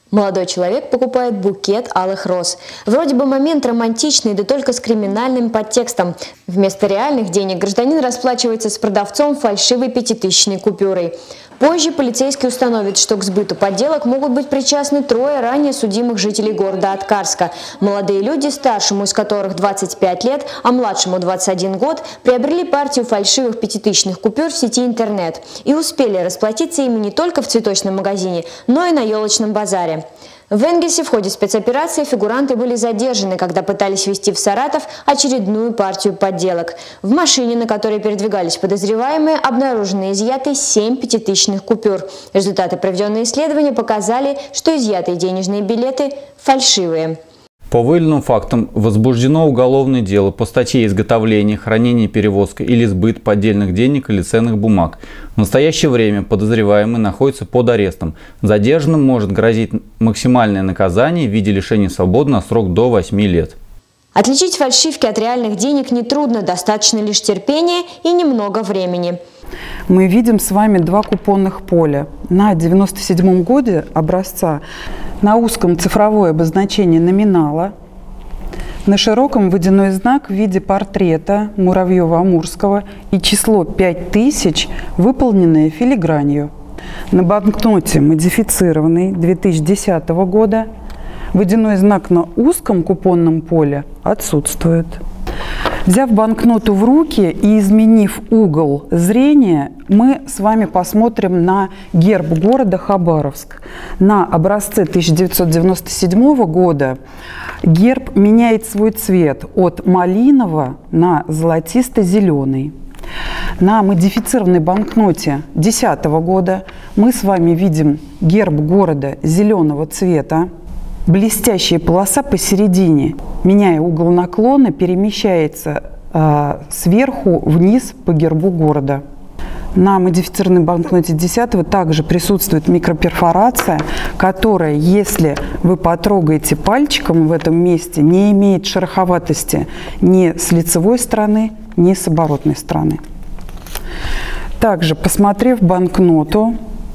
Молодой человек покупает букет алых роз. Вроде бы момент романтичный, да только с криминальным подтекстом. Вместо реальных денег гражданин расплачивается с продавцом фальшивой 5000-ной купюрой. Позже полицейский установит, что к сбыту подделок могут быть причастны 3 ранее судимых жителей города Аткарска. Молодые люди, старшему из которых 25 лет, а младшему 21 год, приобрели партию фальшивых 5000-ных купюр в сети интернет и успели расплатиться ими не только в цветочном магазине, но и на елочном базаре. В Энгельсе в ходе спецоперации фигуранты были задержаны, когда пытались везти в Саратов очередную партию подделок. В машине, на которой передвигались подозреваемые, обнаружены и изъяты 7 5000-ных купюр. Результаты проведенного исследования показали, что изъятые денежные билеты фальшивые. По выявленным фактам возбуждено уголовное дело по статье «Изготовление, хранение, перевозка или сбыт поддельных денег или ценных бумаг». В настоящее время подозреваемый находится под арестом. Задержанным может грозить максимальное наказание в виде лишения свободы на срок до 8 лет. Отличить фальшивки от реальных денег нетрудно, достаточно лишь терпения и немного времени. Мы видим с вами 2 купонных поля. На 97-м годе образца на узком цифровое обозначение номинала, на широком водяной знак в виде портрета Муравьева-Амурского и число 5000, выполненное филигранью. На банкноте модифицированной 2010 года водяной знак на узком купонном поле отсутствует. Взяв банкноту в руки и изменив угол зрения, мы с вами посмотрим на герб города Хабаровск. На образце 1997 года герб меняет свой цвет от малинового на золотисто-зеленый. На модифицированной банкноте 2010 года мы с вами видим герб города зеленого цвета. Блестящая полоса посередине, меняя угол наклона, перемещается сверху вниз по гербу города. На модифицированной банкноте 10-го также присутствует микроперфорация, которая, если вы потрогаете пальчиком в этом месте, не имеет шероховатости ни с лицевой стороны, ни с оборотной стороны. Также, посмотрев банкноту,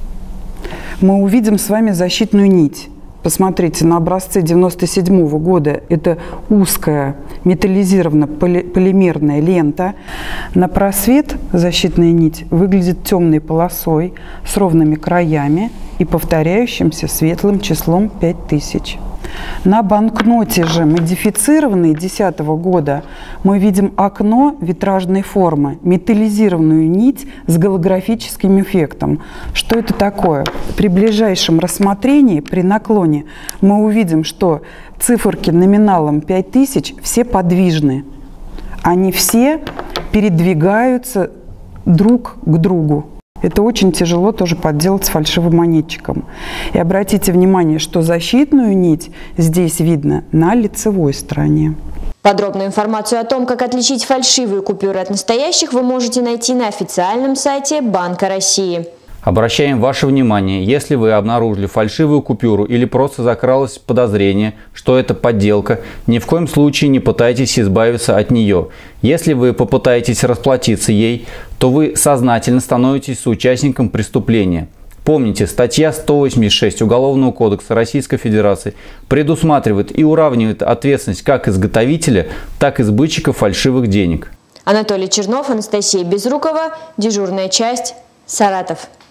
мы увидим с вами защитную нить. Посмотрите, на образце 1997 года это узкая металлизированно-полимерная лента. На просвет защитная нить выглядит темной полосой с ровными краями и повторяющимся светлым числом 5000. На банкноте же модифицированной 2010 года мы видим окно витражной формы, металлизированную нить с голографическим эффектом. Что это такое? При ближайшем рассмотрении, при наклоне, мы увидим, что циферки номиналом 5000 все подвижны. Они все передвигаются друг к другу. Это очень тяжело тоже подделать с фальшивым монетчиком. И обратите внимание, что защитную нить здесь видно на лицевой стороне. Подробную информацию о том, как отличить фальшивые купюры от настоящих, вы можете найти на официальном сайте Банка России. Обращаем ваше внимание, если вы обнаружили фальшивую купюру или просто закралось подозрение, что это подделка, ни в коем случае не пытайтесь избавиться от нее. Если вы попытаетесь расплатиться ей, то вы сознательно становитесь соучастником преступления. Помните, статья 186 Уголовного кодекса Российской Федерации предусматривает и уравнивает ответственность как изготовителя, так и сбытчика фальшивых денег. Анатолий Чернов, Анастасия Безрукова, дежурная часть, Саратов.